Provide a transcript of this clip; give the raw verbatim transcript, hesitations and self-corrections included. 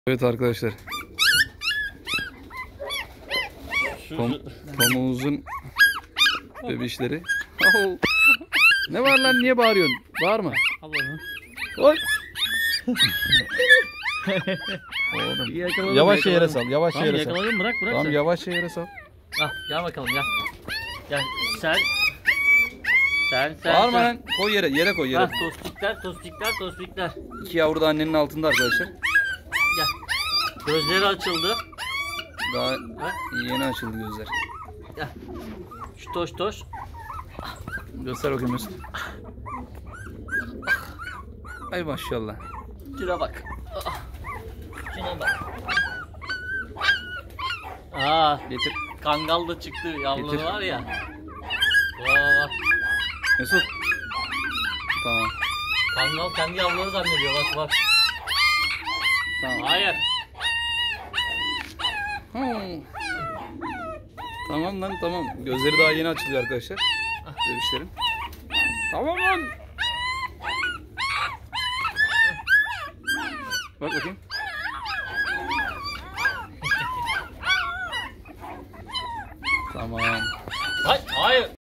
Evet arkadaşlar. Tom, Tom'umuzun bebişleri. Oh. Ne var lan, niye bağırıyorsun? Bağırma. Allah'ım. Oy. Oğlum. Yavaş yere sal, yavaş Tamam, yere sal. yakaladım, bırak bırak. Tamam, sen. yavaş yere sal. Ah, gel bakalım gel. Gel sen. Sen sen. Bağırma sen. lan. Koy yere, yere koy yere. Ah, tostikler tostikler tostikler. İki yavru da annenin altında arkadaşlar. Gel. Gözleri açıldı. Daha Ha? yeni açıldı gözler. Gel. Şu toş toş. Göster bakayım Mesut. Ay maşallah. Şuna bak. Ah. Şuna bak. Aa, Getir. kangal da çıktı yavruları Getir. var ya. Vaa, Mesut. Tamam. kangal kendi yavruları zannediyor, bak bak. Tamam. Hayır. Hmm. Tamam lan, tamam. Gözleri daha yeni açılıyor arkadaşlar. Bebişlerin. Tamam lan. Bak bakayım. Tamam. Hayır, hayır.